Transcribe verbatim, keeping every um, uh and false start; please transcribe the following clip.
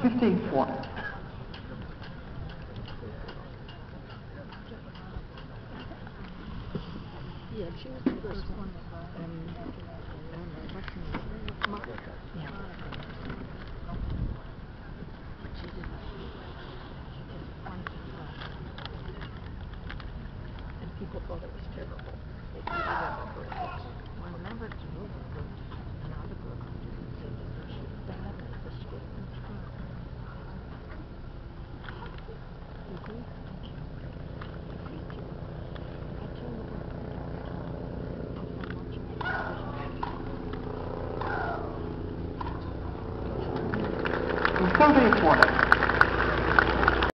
fifteen four. Yeah, she was the first one. Um, yeah. But she didn't. She just wanted to know. And people thought it was terrible. They didn't remember her. Well, remember it's really good. Another girl said that she was bad at the script and turn. You agree? Thank you. Thank you. I tell you what, I'm watching television. seventeen twenty.